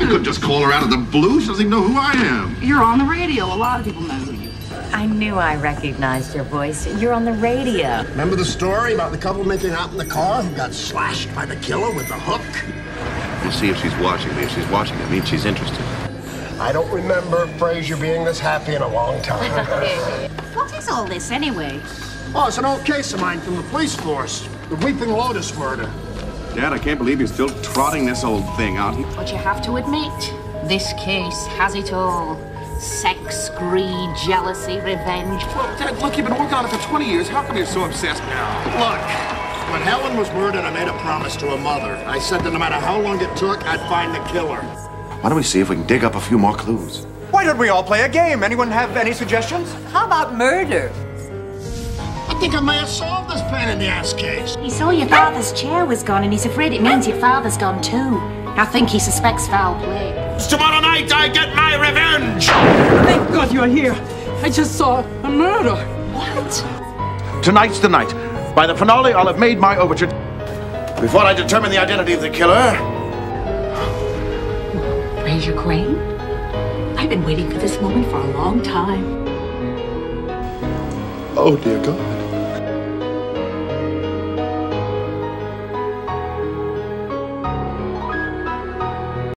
couldn't just call her out of the blue. She doesn't even know who I am. You're on the radio. A lot of people know who you are. I knew I recognized your voice. You're on the radio. Remember the story about the couple making out in the car who got slashed by the killer with the hook? We'll see if she's watching me. If she's watching, it means she's interested. I don't remember Frasier being this happy in a long time. What is all this, anyway? Oh, it's an old case of mine from the police force. The Weeping Lotus murder. Dad, I can't believe you're still trotting this old thing out. But you have to admit, this case has it all. Sex, greed, jealousy, revenge. Well, Dad, look, you've been working on it for 20 years. How come you're so obsessed now? Look, when Helen was murdered, I made a promise to her mother. I said that no matter how long it took, I'd find the killer. Why don't we see if we can dig up a few more clues? Why don't we all play a game? Anyone have any suggestions? How about murder? I think I may have solved this pain-in-the-ass case. He saw your father's chair was gone and he's afraid it means your father's gone too. I think he suspects foul play. Tomorrow night, I get my revenge! Thank God you're here. I just saw a murder. What? Tonight's the night. By the finale, I'll have made my overture. Before I determine the identity of the killer... Frasier Crane? I've been waiting for this moment for a long time. Oh, dear God.